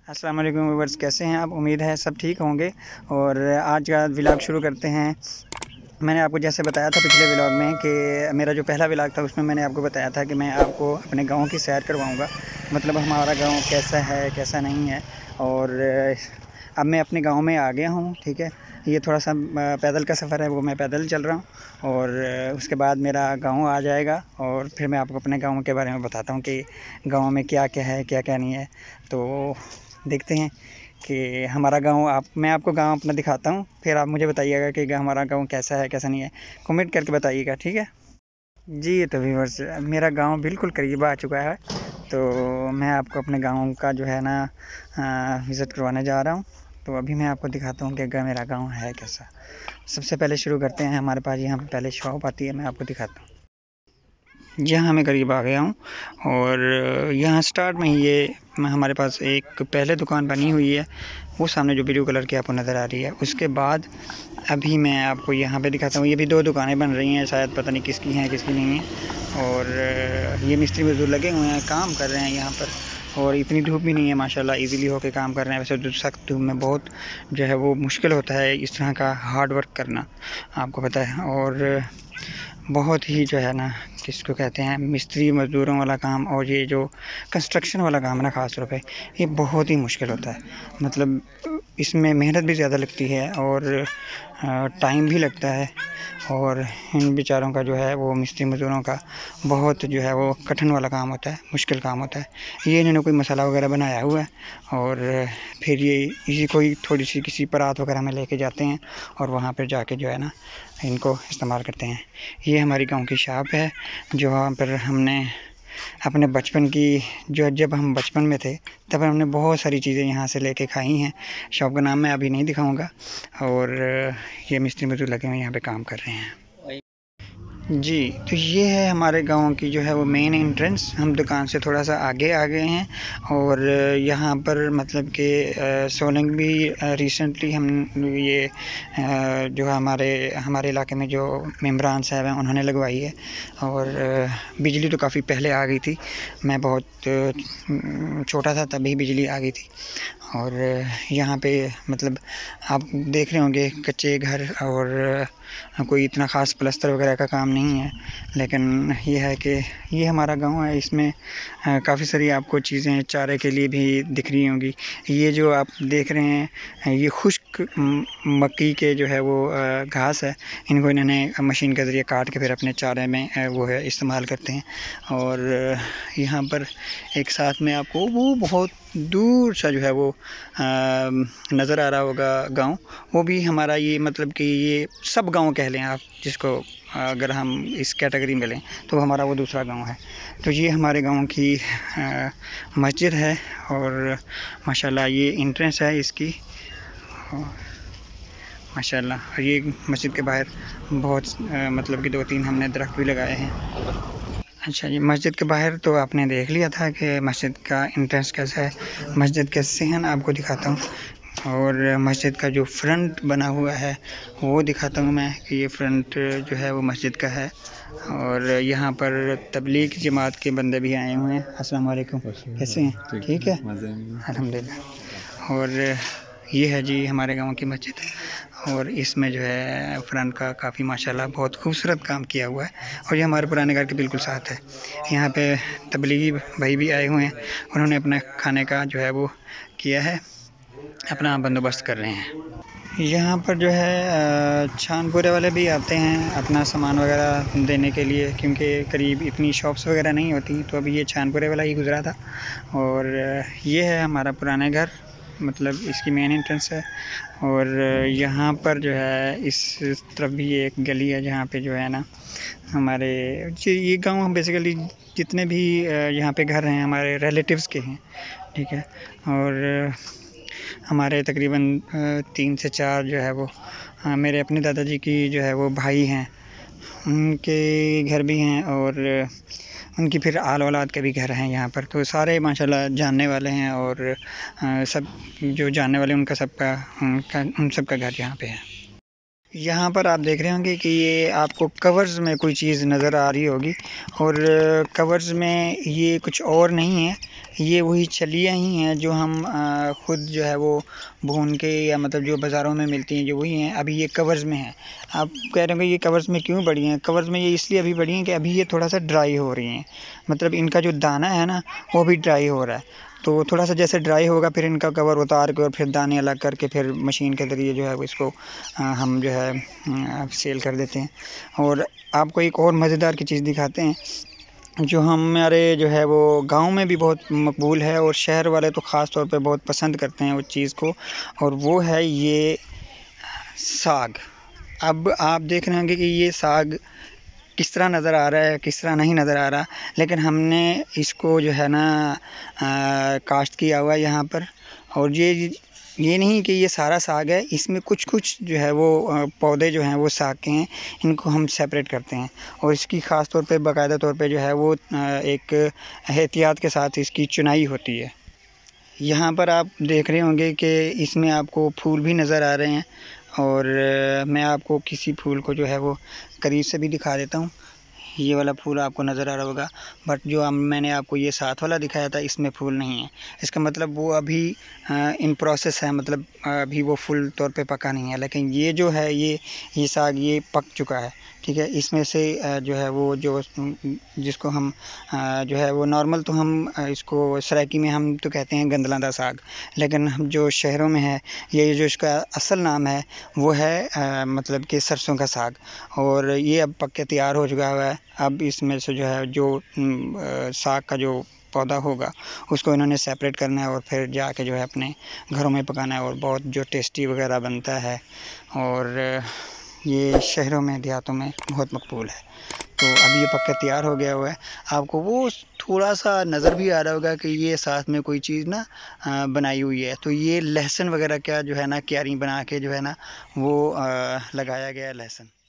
अस्सलाम वालेकुम व्यूअर्स, कैसे हैं आप? उम्मीद है सब ठीक होंगे। और आज का व्लॉग शुरू करते हैं। मैंने आपको जैसे बताया था पिछले व्लॉग में कि मेरा जो पहला व्लॉग था उसमें मैंने आपको बताया था कि मैं आपको अपने गांव की सैर करवाऊंगा, मतलब हमारा गांव कैसा है कैसा नहीं है। और अब मैं अपने गांव में आ गया हूं, ठीक है। ये थोड़ा सा पैदल का सफ़र है, वो मैं पैदल चल रहा हूं। और उसके बाद मेरा गांव आ जाएगा और फिर मैं आपको अपने गांव के बारे में बताता हूं कि गांव में क्या क्या है क्या क्या नहीं है। तो देखते हैं कि हमारा गांव, आप मैं आपको गांव अपना दिखाता हूं, फिर आप मुझे बताइएगा कि हमारा गांव कैसा है कैसा नहीं है। कमेंट करके बताइएगा, ठीक है जी। तो व्यूअर्स, मेरा गांव बिल्कुल करीब आ चुका है। तो मैं आपको अपने गांव का जो है ना विज़िट करवाने जा रहा हूं। तो अभी मैं आपको दिखाता हूं कि मेरा गांव है कैसा। सबसे पहले शुरू करते हैं, हमारे पास यहाँ पे पहले शॉप आती है, मैं आपको दिखाता हूँ। यहाँ मैं करीब आ गया हूँ और यहाँ स्टार्ट में ही ये हमारे पास एक पहले दुकान बनी हुई है, वो सामने जो ब्लू कलर की आपको नज़र आ रही है। उसके बाद अभी मैं आपको यहाँ पे दिखाता हूँ, ये भी दो दुकानें बन रही हैं, शायद पता नहीं किसकी हैं किसकी नहीं है। और ये मिस्त्री मजदूर लगे हुए हैं, काम कर रहे हैं यहाँ पर। और इतनी धूप भी नहीं है माशाल्लाह, इजीली होके काम कर रहे हैं। वैसे तो सख्त धूप में बहुत जो है वो मुश्किल होता है इस तरह का हार्ड वर्क करना, आपको पता है। और बहुत ही जो है ना, किसको कहते हैं, मिस्त्री मज़दूरों वाला काम और ये जो कंस्ट्रक्शन वाला काम है ना, ख़ास तौर पे ये बहुत ही मुश्किल होता है। मतलब इसमें मेहनत भी ज़्यादा लगती है और टाइम भी लगता है। और इन बेचारों का जो है वो मिस्त्री मज़दूरों का बहुत जो है वो कठिन वाला काम होता है, मुश्किल काम होता है। ये इन्होंने कोई मसाला वगैरह बनाया हुआ है और फिर ये इसी को ही थोड़ी सी किसी परात वगैरह में लेके जाते हैं और वहाँ पर जाके जो है ना इनको इस्तेमाल करते हैं। ये हमारी गांव की शॉप है, जो वहाँ पर हमने अपने बचपन की, जो जब हम बचपन में थे तब हमने बहुत सारी चीज़ें यहाँ से लेके खाई हैं। शॉप का नाम मैं अभी नहीं दिखाऊंगा। और ये मिस्त्री मजदूर लगे हुए यहाँ पे काम कर रहे हैं जी। तो ये है हमारे गांव की जो है वो मेन एंट्रेंस। हम दुकान से थोड़ा सा आगे आ गए हैं और यहाँ पर मतलब कि सोलंग भी रिसेंटली हम ये जो हमारे हमारे इलाके में जो मेम्बरान साहब हैं उन्होंने लगवाई है। और बिजली तो काफ़ी पहले आ गई थी, मैं बहुत छोटा था तभी बिजली आ गई थी। और यहाँ पे मतलब आप देख रहे होंगे कच्चे घर और कोई इतना ख़ास प्लस्तर वगैरह का काम नहीं है। लेकिन ये है कि ये हमारा गांव है, इसमें काफ़ी सारी आपको चीज़ें चारे के लिए भी दिख रही होंगी। ये जो आप देख रहे हैं ये खुश्क मक्की के जो है वो घास है, इनको इन्होंने मशीन के ज़रिए काट के फिर अपने चारे में वो है इस्तेमाल करते हैं। और यहाँ पर एक साथ में आपको वो बहुत दूर सा जो है वो नज़र आ रहा होगा गांव, वो भी हमारा ये मतलब कि ये सब गांव कह लें आप जिसको, अगर हम इस कैटेगरी में लें तो हमारा वो दूसरा गांव है। तो ये हमारे गांव की मस्जिद है और माशाल्लाह ये एंट्रेंस है इसकी, माशाल्लाह। और ये मस्जिद के बाहर बहुत मतलब कि 2-3 हमने दरख्त भी लगाए हैं। अच्छा जी, मस्जिद के बाहर तो आपने देख लिया था कि मस्जिद का एंट्रेंस कैसा है, मस्जिद के सहन आपको दिखाता हूँ। और मस्जिद का जो फ्रंट बना हुआ है वो दिखाता हूँ मैं कि ये फ्रंट जो है वो मस्जिद का है। और यहाँ पर तबलीग जमात के बंदे भी आए हुए हैं। अस्सलाम वालेकुम, कैसे हैं? ठीक है, अल्हम्दुलिल्लाह। और ये है जी हमारे गांव की मस्जिद, और इसमें जो है फ्रंट का काफ़ी माशाल्लाह बहुत खूबसूरत काम किया हुआ है। और ये हमारे पुराने घर के बिल्कुल साथ है। यहाँ पे तबलीगी भाई भी आए हुए हैं, उन्होंने अपना खाने का जो है वो किया है, अपना बंदोबस्त कर रहे हैं। यहाँ पर जो है छानपुरे वाले भी आते हैं अपना सामान वगैरह देने के लिए, क्योंकि करीब इतनी शॉप्स वगैरह नहीं होती। तो अभी ये छानपुरे वाला ही गुज़रा था। और ये है हमारा पुराना घर, मतलब इसकी मेन एंट्रेंस है। और यहाँ पर जो है इस तरफ भी एक गली है जहाँ पे जो है ना हमारे ये गांव बेसिकली जितने भी यहाँ पे घर हैं हमारे रिलेटिव्स के हैं, ठीक है। और हमारे तकरीबन 3 से 4 जो है वो मेरे अपने दादाजी की जो है वो भाई हैं, उनके घर भी हैं। और उनकी फिर आल औलाद के भी घर हैं यहाँ पर। तो सारे माशाल्लाह जानने वाले हैं और सब जो जानने वाले उनका सबका उन सब का घर यहाँ पे है। यहाँ पर आप देख रहे होंगे कि ये आपको कवर्स में कोई चीज़ नज़र आ रही होगी, और कवर्स में ये कुछ और नहीं है, ये वही छलियाँ ही हैं जो हम खुद जो है वो भून के, या मतलब जो बाज़ारों में मिलती हैं जो वही हैं। अभी ये कवर्स में है। आप कह रहे होंगे ये कवर्स में क्यों पड़ी हैं? कवर्स में ये इसलिए अभी पड़ी हैं कि अभी ये थोड़ा सा ड्राई हो रही हैं, मतलब इनका जो दाना है ना वो भी ड्राई हो रहा है। तो थोड़ा सा जैसे ड्राई होगा फिर इनका कवर उतार के और फिर दाने अलग करके फिर मशीन के ज़रिए जो है वो इसको हम जो है सेल कर देते हैं। और आपको एक और मज़ेदार की चीज़ दिखाते हैं जो हमारे जो है वो गांव में भी बहुत मकबूल है, और शहर वाले तो ख़ास तौर पे बहुत पसंद करते हैं उस चीज़ को, और वो है ये साग। अब आप देख रहे होंगे कि ये साग किस तरह नज़र आ रहा है, किस तरह नहीं नज़र आ रहा, लेकिन हमने इसको जो है ना काश्त किया हुआ है यहाँ पर। और ये नहीं कि ये सारा साग है, इसमें कुछ कुछ जो है वो पौधे जो हैं वो साग के हैं, इनको हम सेपरेट करते हैं, और इसकी ख़ास तौर पे बाकायदा तौर पे जो है वो एक एहतियात के साथ इसकी चुनाई होती है। यहाँ पर आप देख रहे होंगे कि इसमें आपको फूल भी नज़र आ रहे हैं, और मैं आपको किसी फूल को जो है वो करीब से भी दिखा देता हूँ। ये वाला फूल आपको नज़र आ रहा होगा, बट जो मैंने आपको ये साथ वाला दिखाया था इसमें फूल नहीं है। इसका मतलब वो अभी इन प्रोसेस है, मतलब अभी वो फुल तौर पे पका नहीं है। लेकिन ये जो है ये साग ये पक चुका है, ठीक है। इसमें से जो है वो जो जिसको हम जो है वो नॉर्मल तो हम इसको सराइकी में हम तो कहते हैं गंदलादा साग, लेकिन हम जो शहरों में है ये जो इसका असल नाम है वो है मतलब कि सरसों का साग। और ये अब पक के तैयार हो चुका हुआ है। अब इसमें से जो है जो साग का जो पौधा होगा उसको इन्होंने सेपरेट करना है, और फिर जाके जो है अपने घरों में पकाना है, और बहुत जो टेस्टी वगैरह बनता है। और ये शहरों में देहातों में बहुत मकबूल है। तो अब ये पक के तैयार हो गया हुआ है। आपको वो थोड़ा सा नज़र भी आ रहा होगा कि ये साथ में कोई चीज़ ना बनाई हुई है। तो ये लहसुन वगैरह क्या जो है ना क्यारी बना के जो है ना वो लगाया गया है लहसुन।